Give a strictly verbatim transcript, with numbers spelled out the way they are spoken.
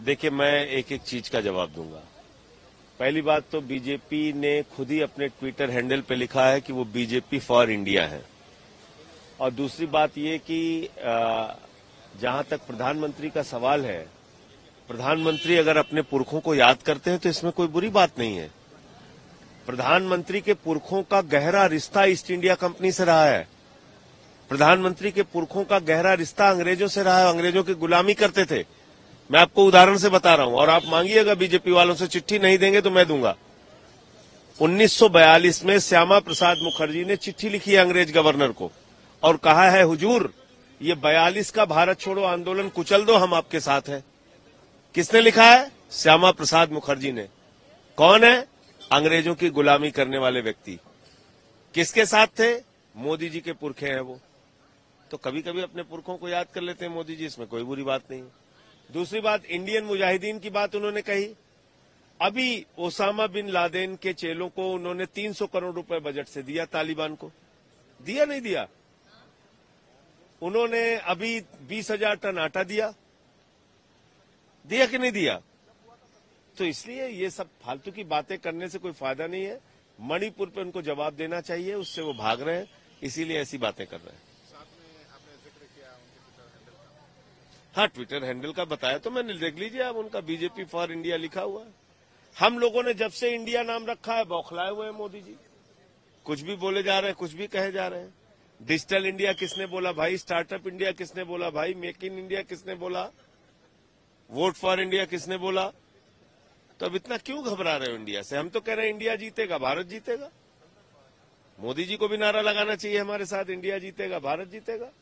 देखिए, मैं एक एक चीज का जवाब दूंगा। पहली बात तो बीजेपी ने खुद ही अपने ट्विटर हैंडल पे लिखा है कि वो बीजेपी फॉर इंडिया है। और दूसरी बात ये कि जहां तक प्रधानमंत्री का सवाल है, प्रधानमंत्री अगर अपने पुरखों को याद करते हैं तो इसमें कोई बुरी बात नहीं है। प्रधानमंत्री के पुरखों का गहरा रिश्ता ईस्ट इंडिया कंपनी से रहा है। प्रधानमंत्री के पुरखों का गहरा रिश्ता अंग्रेजों से रहा है, अंग्रेजों की गुलामी करते थे। मैं आपको उदाहरण से बता रहा हूं, और आप मांगिएगा बीजेपी वालों से, चिट्ठी नहीं देंगे तो मैं दूंगा। उन्नीस सौ बयालीस में श्यामा प्रसाद मुखर्जी ने चिट्ठी लिखी है अंग्रेज गवर्नर को और कहा है, हुजूर ये बयालीस का भारत छोड़ो आंदोलन कुचल दो, हम आपके साथ हैं। किसने लिखा है? श्यामा प्रसाद मुखर्जी ने। कौन है? अंग्रेजों की गुलामी करने वाले व्यक्ति। किसके साथ थे? मोदी जी के पुरखे हैं वो। तो कभी कभी अपने पुरखों को याद कर लेते हैं मोदी जी, इसमें कोई बुरी बात नहीं। दूसरी बात, इंडियन मुजाहिदीन की बात उन्होंने कही। अभी ओसामा बिन लादेन के चेलों को उन्होंने तीन सौ करोड़ रुपए बजट से दिया, तालिबान को दिया नहीं दिया? उन्होंने अभी बीस हजार टन आटा दिया, दिया कि नहीं दिया? तो इसलिए ये सब फालतू की बातें करने से कोई फायदा नहीं है। मणिपुर पे उनको जवाब देना चाहिए, उससे वो भाग रहे हैं, इसीलिए ऐसी बातें कर रहे हैं। हाँ, ट्विटर हैंडल का बताया तो मैंने, देख लीजिए आप, उनका बीजेपी फॉर इंडिया लिखा हुआ है। हम लोगों ने जब से इंडिया नाम रखा है बौखलाए हुए हैं मोदी जी। कुछ भी बोले जा रहे हैं, कुछ भी कहे जा रहे हैं। डिजिटल इंडिया किसने बोला भाई? स्टार्टअप इंडिया किसने बोला भाई? मेक इन इंडिया किसने बोला? वोट फॉर इंडिया किसने बोला? तो अब इतना क्यों घबरा रहे हो इंडिया से? हम तो कह रहे हैं इंडिया जीतेगा, भारत जीतेगा। मोदी जी को भी नारा लगाना चाहिए हमारे साथ, इंडिया जीतेगा, भारत जीतेगा।